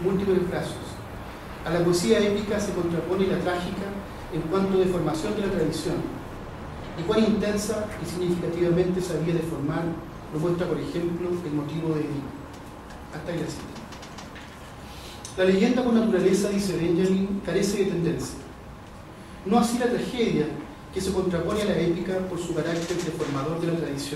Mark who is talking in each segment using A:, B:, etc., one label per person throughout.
A: múltiples brazos. A la poesía épica se contrapone la trágica en cuanto a deformación de la tradición, y cuán intensa y significativamente se había de formar lo muestra, por ejemplo, el motivo de Edipo. Hasta ahí la cita. La leyenda por naturaleza, dice Benjamin, carece de tendencia. No así la tragedia, que se contrapone a la épica por su carácter deformador de la tradición.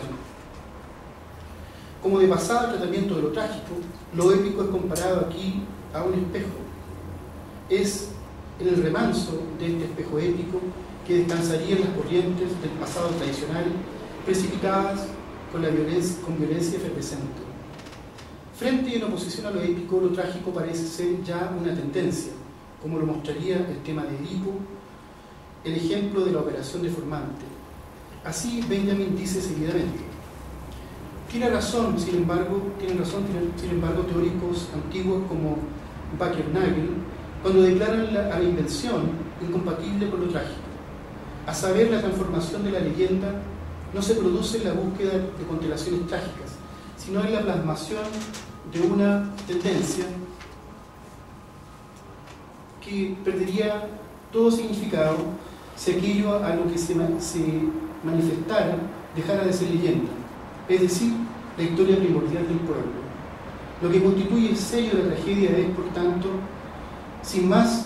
A: Como de pasado al tratamiento de lo trágico, lo épico es comparado aquí a un espejo. Es en el remanso de este espejo épico que descansaría en las corrientes del pasado tradicional, precipitadas con violencia efervescente. Frente y en oposición a lo épico, lo trágico parece ser ya una tendencia, como lo mostraría el tema de Edipo, el ejemplo de la operación deformante. Así Benjamin dice seguidamente. Tienen razón, sin embargo, teóricos antiguos como Bakker-Nagel, cuando declaran a la invención incompatible con lo trágico. A saber, la transformación de la leyenda no se produce en la búsqueda de constelaciones trágicas, sino en la plasmación de una tendencia que perdería todo significado si aquello a lo que se manifestara dejara de ser leyenda, es decir, la historia primordial del pueblo. Lo que constituye el sello de la tragedia es, por tanto, sin más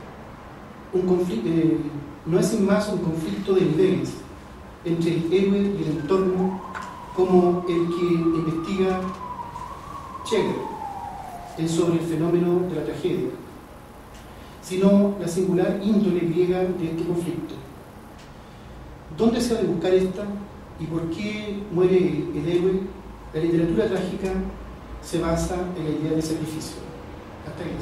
A: no es sin más un conflicto de niveles entre el héroe y el entorno, como el que investiga Cheger sobre el fenómeno de la tragedia, sino la singular índole griega de este conflicto. ¿Dónde se ha de buscar esta y por qué muere el héroe? La literatura trágica se basa en la idea de sacrificio. Hasta ahí.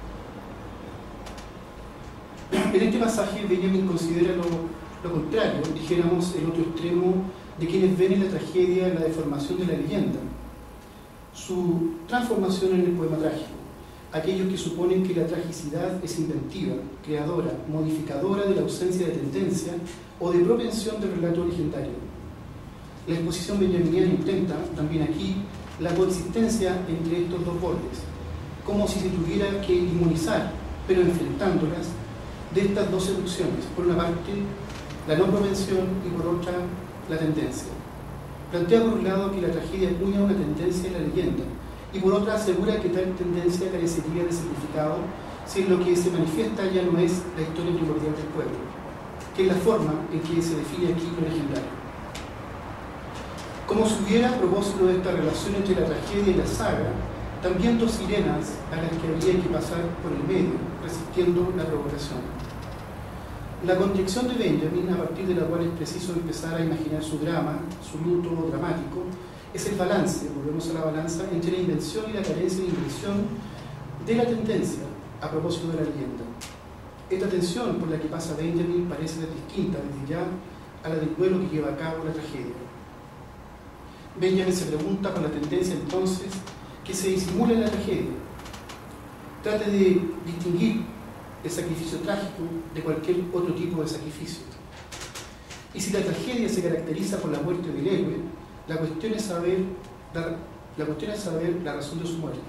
A: En este pasaje Benjamin considera lo contrario, dijéramos el otro extremo de quienes ven en la tragedia la deformación de la leyenda, su transformación en el poema trágico, aquellos que suponen que la tragicidad es inventiva, creadora, modificadora de la ausencia de tendencia o de propensión del relato legendario. La exposición benjaminiana intenta, también aquí, la coexistencia entre estos dos bordes, como si se tuviera que inmunizar, pero enfrentándolas, de estas dos seducciones, por una parte la no propensión y por otra la tendencia. Plantea por un lado que la tragedia acuña una tendencia en la leyenda y por otra asegura que tal tendencia carecería de significado si lo que se manifiesta ya no es la historia primordial del pueblo, que es la forma en que se define aquí lo legendario. Como si hubiera a propósito de esta relación entre la tragedia y la saga, también dos sirenas a las que habría que pasar por el medio, resistiendo la provocación. La conjección de Benjamin, a partir de la cual es preciso empezar a imaginar su drama, su luto dramático, es el balance, volvemos a la balanza, entre la invención y la carencia de invención de la tendencia a propósito de la leyenda. Esta tensión por la que pasa Benjamin parece ser distinta desde ya a la del duelo que lleva a cabo la tragedia. Benjamin se pregunta por la tendencia entonces que se disimula en la tragedia. Trate de distinguir el sacrificio trágico de cualquier otro tipo de sacrificio. Y si la tragedia se caracteriza por la muerte del héroe, la cuestión es saber la razón de su muerte.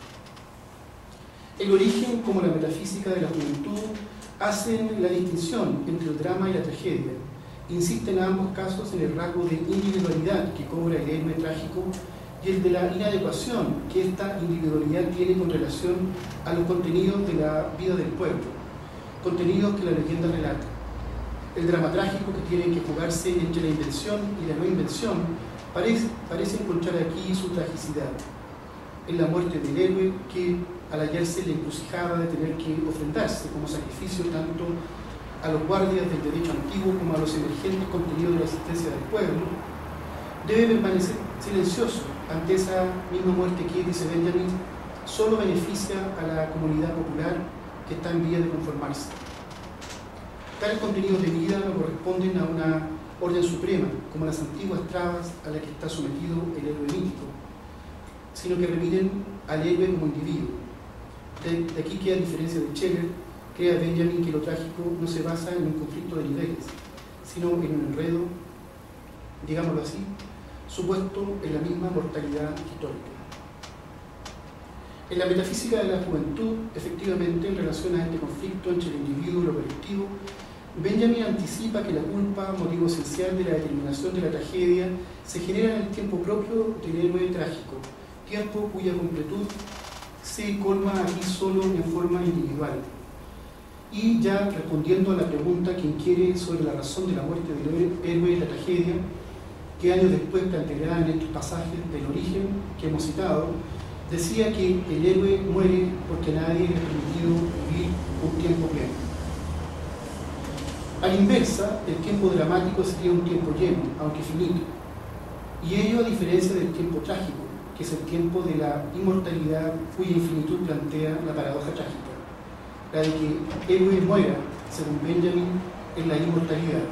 A: El origen, como la metafísica de la juventud, hacen la distinción entre el drama y la tragedia. Insisten en ambos casos en el rasgo de individualidad que cobra el héroe trágico y el de la inadecuación que esta individualidad tiene con relación a los contenidos de la vida del pueblo, contenidos que la leyenda relata. El drama trágico que tiene que jugarse entre la invención y la no invención parece encontrar aquí su tragicidad, en la muerte del héroe que, al hallarse en la encrucijada de tener que ofrendarse como sacrificio tanto a los guardias del derecho antiguo como a los emergentes contenidos de la existencia del pueblo, debe permanecer silencioso ante esa misma muerte que, dice Benjamin, solo beneficia a la comunidad popular que está en vía de conformarse. Tales contenidos de vida no corresponden a una orden suprema, como las antiguas trabas a las que está sometido el héroe mítico, sino que remiten al héroe como individuo. De aquí que, a diferencia de Scheller, crea Benjamin que lo trágico no se basa en un conflicto de niveles, sino en un enredo, digámoslo así, supuesto en la misma mortalidad histórica. En la metafísica de la juventud, efectivamente, en relación a este conflicto entre el individuo y lo colectivo, Benjamin anticipa que la culpa, motivo esencial de la determinación de la tragedia, se genera en el tiempo propio del héroe trágico, tiempo cuya completud se colma aquí solo en forma individual. Y ya respondiendo a la pregunta que inquiere sobre la razón de la muerte del héroe de la tragedia, que años después planteará en estos pasajes del origen que hemos citado, decía que el héroe muere porque nadie le ha permitido vivir un tiempo pleno. A la inversa, el tiempo dramático sería un tiempo lleno, aunque finito, y ello a diferencia del tiempo trágico, que es el tiempo de la inmortalidad cuya infinitud plantea la paradoja trágica, la de que el héroe muera, según Benjamin, en la inmortalidad.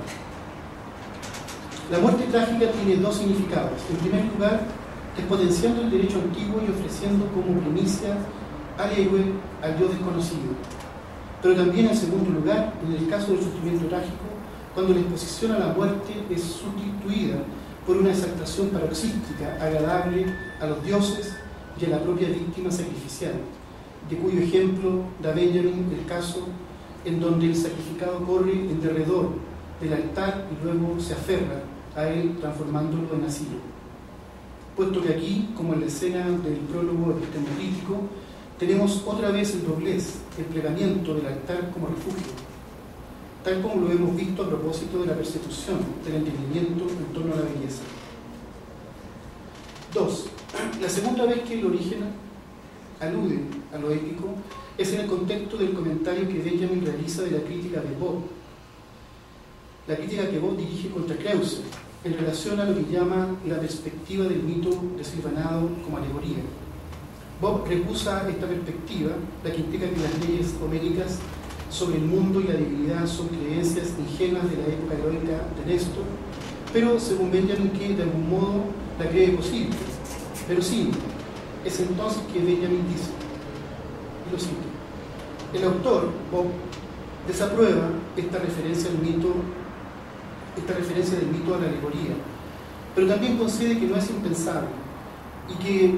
A: La muerte trágica tiene dos significados. En primer lugar, exponenciando el derecho antiguo y ofreciendo como primicia al héroe, al Dios desconocido. Pero también, en segundo lugar, en el caso del sufrimiento trágico, cuando la exposición a la muerte es sustituida por una exaltación paroxística agradable a los dioses y a la propia víctima sacrificial, de cuyo ejemplo da Benjamin el caso en donde el sacrificado corre en derredor del altar y luego se aferra a él transformándolo en asilo. Puesto que aquí, como en la escena del prólogo epistemológico, tenemos otra vez el doblez, el plegamiento del altar como refugio, tal como lo hemos visto a propósito de la persecución del entendimiento en torno a la belleza. 2. La segunda vez que el origen alude a lo épico es en el contexto del comentario que Benjamin realiza de la crítica de Bob, la crítica que Bob dirige contra Kreuzer, en relación a lo que llama la perspectiva del mito desilvanado como alegoría. Bob recusa esta perspectiva, la que implica que las leyes homéricas sobre el mundo y la divinidad son creencias ingenuas de la época heroica de Néstor, pero según Benjamin, que de algún modo la cree posible. Pero sí, es entonces que Benjamin dice, y lo cito: el autor, Bob, desaprueba esta referencia del mito a la alegoría, pero también concede que no es impensable y que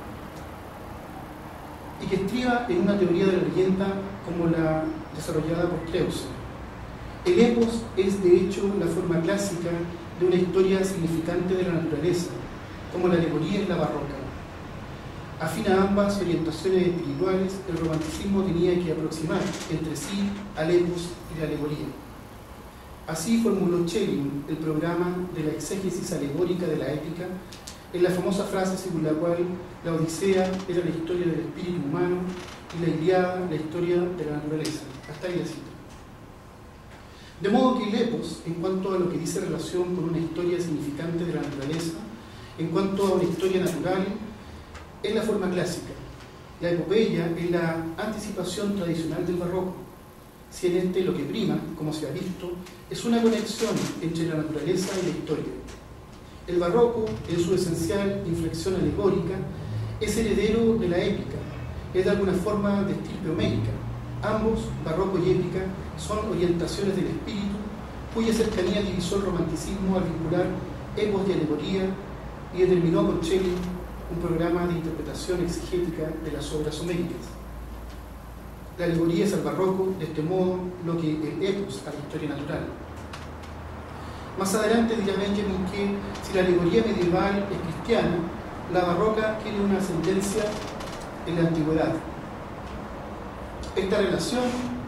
A: estriba en una teoría de la leyenda como la desarrollada por Kreuzer. El epos es de hecho la forma clásica de una historia significante de la naturaleza, como la alegoría es la barroca. Afín a ambas orientaciones espirituales, el romanticismo tenía que aproximar entre sí al epos y la alegoría. Así formuló Schelling el programa de la exégesis alegórica de la épica, en la famosa frase según la cual la Odisea era la historia del espíritu humano y la Ilíada la historia de la naturaleza. Hasta ahí la cita. De modo que el epos, en cuanto a lo que dice relación con una historia significante de la naturaleza, en cuanto a una historia natural, es la forma clásica. La epopeya es la anticipación tradicional del barroco, si en este lo que prima, como se ha visto, es una conexión entre la naturaleza y la historia. El barroco, en su esencial inflexión alegórica, es heredero de la épica, es de alguna forma de estirpe homérica. Ambos, barroco y épica, son orientaciones del espíritu, cuya cercanía divisó el romanticismo al vincular epos y alegoría y determinó con Schelling un programa de interpretación exegética de las obras homéricas. La alegoría es al barroco, de este modo, lo que el epos a la historia natural. Más adelante dirá Benjamin que si la alegoría medieval es cristiana, la barroca tiene una ascendencia en la antigüedad. Esta relación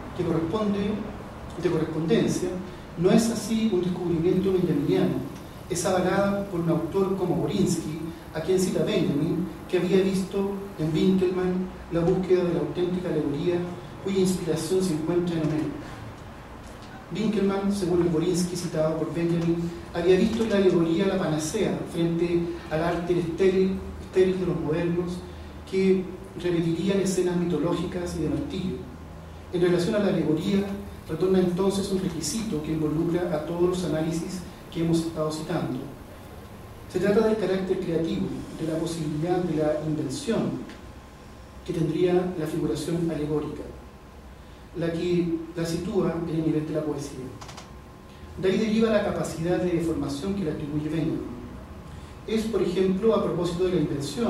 A: de correspondencia no es así un descubrimiento benjaminiano, es avalada por un autor como Borinsky, a quien cita Benjamin, que había visto en Winkelmann la búsqueda de la auténtica alegoría cuya inspiración se encuentra en Homero. Winkelmann, según el Borinsky citado por Benjamin, había visto en la alegoría la panacea frente al arte estéril de los modernos que repetirían escenas mitológicas y de martirio. En relación a la alegoría, retorna entonces un requisito que involucra a todos los análisis que hemos estado citando. Se trata del carácter creativo, de la posibilidad de la invención que tendría la figuración alegórica, la que la sitúa en el nivel de la poesía. De ahí deriva la capacidad de deformación que le atribuye Benjamin. Es, por ejemplo, a propósito de la invención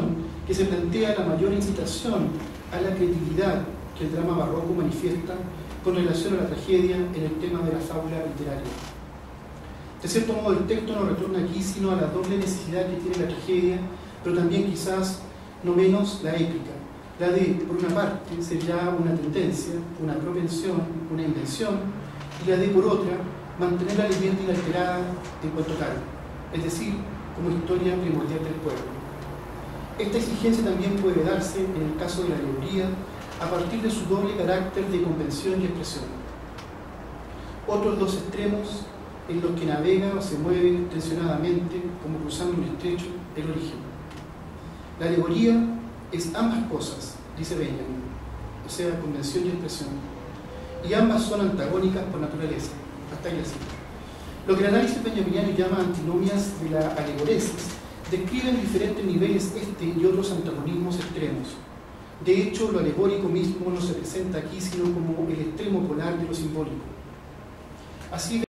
A: que se plantea la mayor incitación a la creatividad que el drama barroco manifiesta con relación a la tragedia en el tema de la fábula literaria. De cierto modo, el texto nos retorna aquí sino a la doble necesidad que tiene la tragedia, pero también quizás no menos la épica, la de, por una parte, ser ya una tendencia, una propensión, una invención, y la de, por otra, mantener la leyenda inalterada en cuanto tal, es decir, como historia primordial del pueblo. Esta exigencia también puede darse, en el caso de la alegoría, a partir de su doble carácter de convención y expresión. Otros dos extremos en los que navega o se mueve tensionadamente, como cruzando un estrecho, el origen. La alegoría es ambas cosas, dice Benjamin, o sea, convención y expresión, y ambas son antagónicas por naturaleza. Hasta ahí así. Lo que el análisis benjaminiano llama antinomias de la alegoresis describe en diferentes niveles este y otros antagonismos extremos. De hecho, lo alegórico mismo no se presenta aquí sino como el extremo polar de lo simbólico. Así